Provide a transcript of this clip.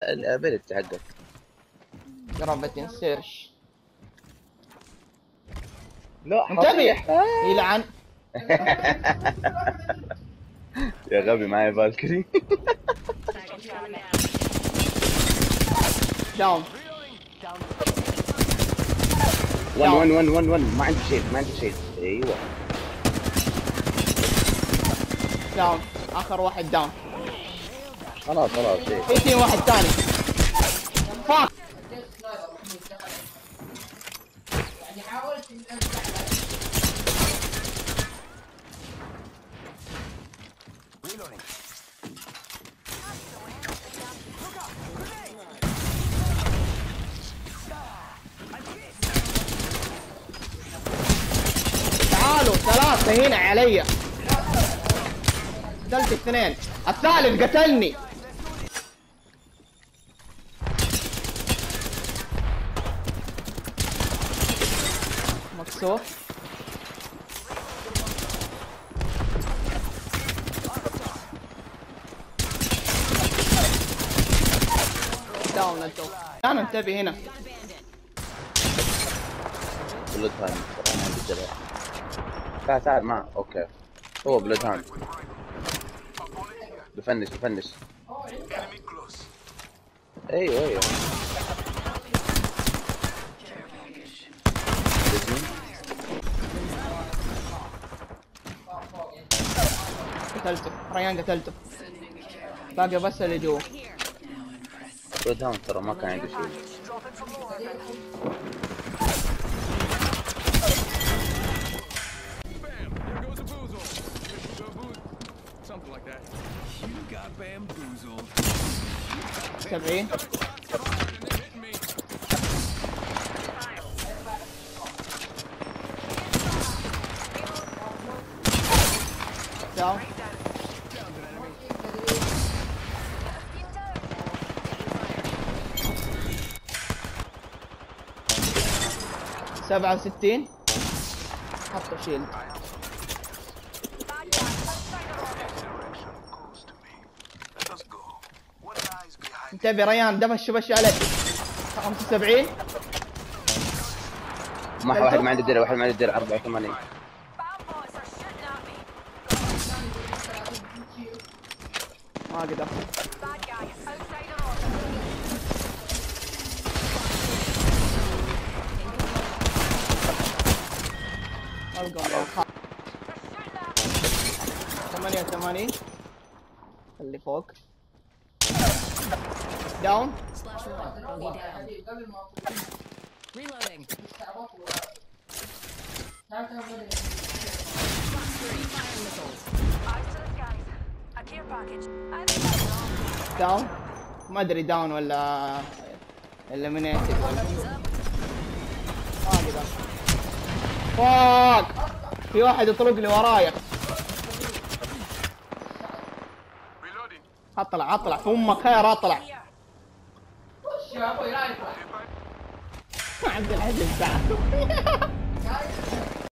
الابيلتي حقك. قربت سيرش. لا انتبه يلعن. يا غبي معايا فالكري. داون. 1 1 1 1 ما عندي شيء ما عندي شيء. ايوه داون. اخر واحد داون. خلاص ايه. في تيم واحد ثاني. فاك. تعالوا ثلاثة هنا علي. قتلت اثنين، الثالث قتلني. مكسور. داون انتو. انا انتبه هنا. بلود هاند ما عندي درع. تعال معه. اوكي هو بلود هاند. بفنش ايوه قتلته ريان، قتلته. باقي بس اللي جوا. بلود هاند ترى ما كان عندي شيء. سبعين. داون. سبعة وستين. حطوا شيلد. انتبه ريان، دفش عليك. 75. واحد ما عنده درع 84. ما اقدر. القى 88 اللي فوق. داون. داون. ما ادري داون ولا منيتد ولا ما اقدر. فوق في واحد يطلق لي ورايا. اطلع في امك خير اطلع. ما عندي الحزب بعد.